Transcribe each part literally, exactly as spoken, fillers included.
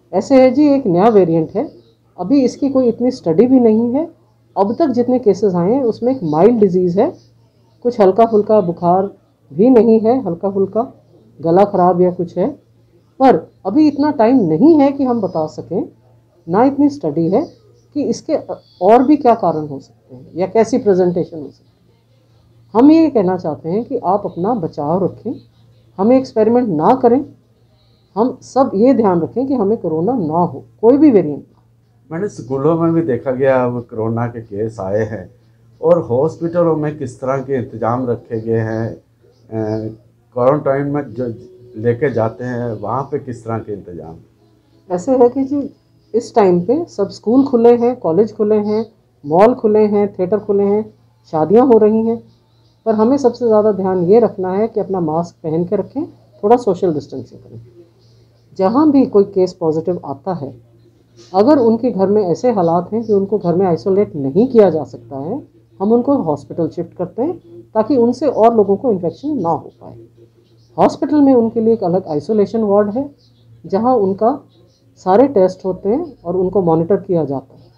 ऐसे है जी, एक नया वेरिएंट है, अभी इसकी कोई इतनी स्टडी भी नहीं है। अब तक जितने केसेस आए हैं उसमें एक माइल्ड डिजीज़ है, कुछ हल्का फुल्का बुखार भी नहीं है, हल्का फुल्का गला ख़राब या कुछ है, पर अभी इतना टाइम नहीं है कि हम बता सकें, ना इतनी स्टडी है कि इसके और भी क्या कारण हो सकते हैं या कैसी प्रेजेंटेशन हो सकती है। हम ये कहना चाहते हैं कि आप अपना बचाव रखें, हमें एक्सपेरिमेंट ना करें, हम सब ये ध्यान रखें कि हमें कोरोना ना हो, कोई भी वेरिएंट ना। मैंने स्कूलों में भी देखा गया अब कोरोना के केस आए हैं, और हॉस्पिटलों में किस तरह के इंतज़ाम रखे गए हैं, क्वारंटाइन में जो लेके जाते हैं वहाँ पे किस तरह के इंतज़ाम? ऐसे है कि जी इस टाइम पे सब स्कूल खुले हैं, कॉलेज खुले हैं, मॉल खुले हैं, थिएटर खुले हैं, शादियां हो रही हैं, पर हमें सबसे ज़्यादा ध्यान ये रखना है कि अपना मास्क पहन के रखें, थोड़ा सोशल डिस्टेंसिंग करें। जहाँ भी कोई केस पॉजिटिव आता है, अगर उनके घर में ऐसे हालात हैं कि उनको घर में आइसोलेट नहीं किया जा सकता है, हम उनको हॉस्पिटल शिफ्ट करते हैं ताकि उनसे और लोगों को इन्फेक्शन ना हो पाए। हॉस्पिटल में उनके लिए एक अलग आइसोलेशन वार्ड है जहाँ उनका सारे टेस्ट होते हैं और उनको मॉनिटर किया जाता है।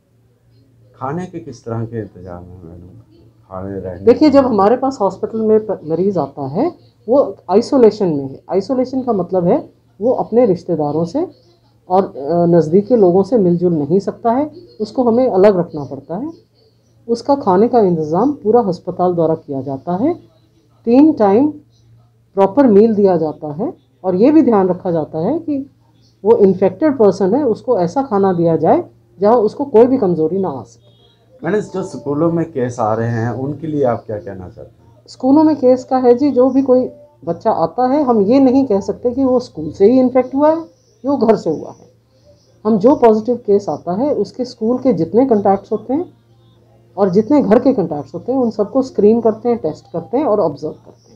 खाने के किस तरह के इंतजाम हैं मैडम? खाने रहने देखिए, जब हमारे पास हॉस्पिटल में मरीज़ आता है वो आइसोलेशन में है। आइसोलेशन का मतलब है वो अपने रिश्तेदारों से और नज़दीकी लोगों से मिलजुल नहीं सकता है, उसको हमें अलग रखना पड़ता है। उसका खाने का इंतज़ाम पूरा अस्पताल द्वारा किया जाता है, तीन टाइम प्रॉपर मील दिया जाता है, और ये भी ध्यान रखा जाता है कि वो इन्फेक्टेड पर्सन है उसको ऐसा खाना दिया जाए जहाँ उसको कोई भी कमज़ोरी ना आ सके। मैंने जो स्कूलों में केस आ रहे हैं उनके लिए आप क्या कहना चाहते हैं? स्कूलों में केस का है जी, जो भी कोई बच्चा आता है हम ये नहीं कह सकते कि वो स्कूल से ही इन्फेक्ट हुआ है या वो घर से हुआ है। हम जो पॉजिटिव केस आता है उसके स्कूल के जितने कॉन्टैक्ट्स होते हैं और जितने घर के कॉन्टैक्ट्स होते हैं उन सबको स्क्रीन करते हैं, टेस्ट करते हैं और ऑब्जर्व करते हैं।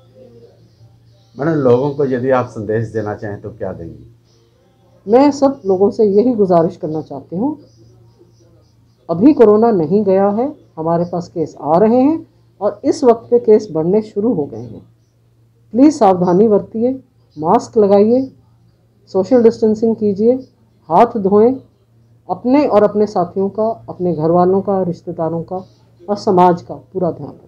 मैंने लोगों को यदि आप संदेश देना चाहें तो क्या देंगी? मैं सब लोगों से यही गुजारिश करना चाहती हूँ, अभी कोरोना नहीं गया है, हमारे पास केस आ रहे हैं और इस वक्त पे केस बढ़ने शुरू हो गए हैं। प्लीज़ सावधानी बरतिए, मास्क लगाइए, सोशल डिस्टेंसिंग कीजिए, हाथ धोएं, अपने और अपने साथियों का, अपने घर वालों का, रिश्तेदारों का और समाज का पूरा ध्यान रखें।